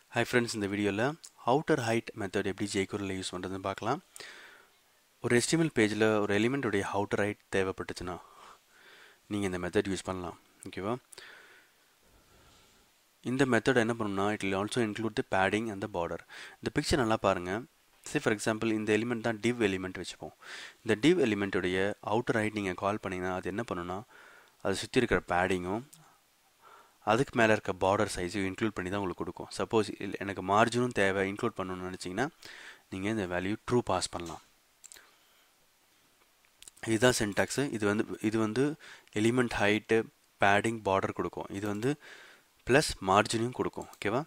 Hi friends, in the video Outerheight method எப்படி Jquery use பண்றதுன்னு பார்க்கலாம். ஒரு HTML பேஜ்ல ஒரு எலிமெண்ட் உடைய outerheight தேவைப்பட்டுச்சுனா நீங்க இந்த மெத்தட் யூஸ் பண்ணலாம். ஓகேவா? இந்த மெத்தட் என்ன பண்ணும்னா it will also include the padding and the border. இந்த பிக்சர் நல்லா பாருங்க. Say for example இந்த எலிமெண்ட் தான் div எலிமெண்ட் வெச்சுப்போம். இந்த div எலிமெண்ட் உடைய outerheight நீங்க கால் பண்ணீங்கன்னா அது என்ன பண்ணும்னா அது சுத்தி இருக்கிற padding-உம் அதுக்கு மேல இருக்க border size இன்க்ளூட் பண்ணி தான் உங்களுக்கு கொடுக்கும். சப்போஸ் எனக்கு மார்ஜினும் தேவை இன்க்ளூட் பண்ணனும்னு நினைச்சீங்கன்னா நீங்க இந்த வேல்யூ ட்ரூ பாஸ் பண்ணலாம். இதுதான் syntax. இது வந்து எலிமெண்ட் ஹைட், padding, border கொடுக்கும். இது வந்து பிளஸ் மார்ஜினும் கொடுக்கும். ஓகேவா?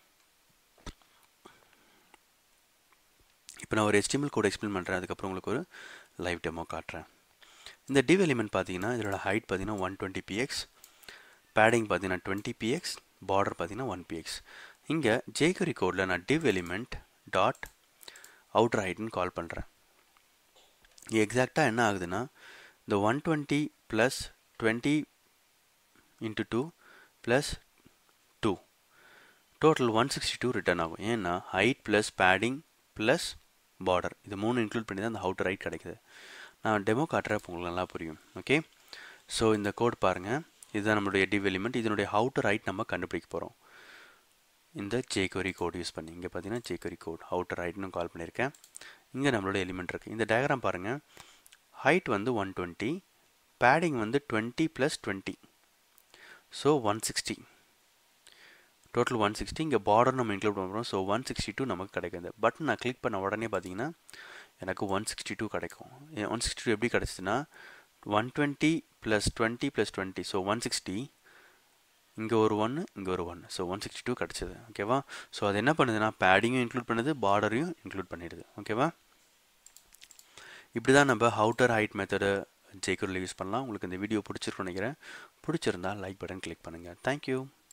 இப்போ நான் ஒரு HTML கோட் எக்ஸ்பிளைன் பண்றேன். அதுக்கு அப்புறம் உங்களுக்கு ஒரு லைவ் டெமோ காட்டுறேன். இந்த div எலிமெண்ட் பாத்தீங்கன்னா இதோட ஹைட் பாத்தீங்கன்னா 120px, padding பாத்தீங்கன்னா 20px, border பாத்தீங்கன்னா 1px. இங்க jQuery கோட்ல நான் div element dot outerheight ன்னு கால் பண்றேன். இது எக்ஸாக்ட்டா என்ன ஆகுதுன்னா the 120 plus 20 into 2 plus 2 total 162 return ஆகும். ஏன்னா height plus padding plus border இது மூணு இன்க்ளூட் பண்ணி தான் அந்த outerheight கிடைக்குது. நான் டெமோ காட்டுறப்ப உங்களுக்கு நல்லா புரியும். ஓகே? சோ இந்த கோட் பாருங்க. இதுதான் நம்மளுடைய div எலிமெண்ட். இதனுடைய outerheight நம்ம கண்டுபிடிக்க போறோம். இந்த jQuery கோட் யூஸ் பண்ணி இங்க பாத்தீங்கன்னா jQuery கோட் outerheight ன்னு கால் பண்ணிருக்கேன். இங்க நம்மளோட எலிமெண்ட் இருக்கு. இந்த டயகிராம் பாருங்க. height வந்து 120, padding வந்து 20 plus 20. So 160. Total 160. இங்க border நம்ம இன்க்ளூட் பண்றோம். So 162 நமக்கு கிடைக்குது. பட்டன் நான் கிளிக் பண்ண உடனே பாத்தீங்கன்னா எனக்கு 162 கிடைக்கும். 162 எப்படி கிடைச்சதுன்னா 120 plus 20 plus 20. So 160. இங்க ஒரு 1, இங்க ஒரு 1. So 162 கிடைச்சது. ஓகேவா? சோ அது என்ன பண்ணுதுன்னா padding-ம் இன்க்ளூட் பண்ணுது, border-யும் இன்க்ளூட் பண்ணிடுது. ஓகேவா? இப்படி தான் நம்ம outerheight மெத்தட் jQuery யூஸ் பண்ணலாம். உங்களுக்கு இந்த வீடியோ பிடிச்சிருக்கும்னு நினைக்கிறேன். பிடிச்சிருந்தா லைக் பட்டன் கிளிக் பண்ணுங்க. Thank you.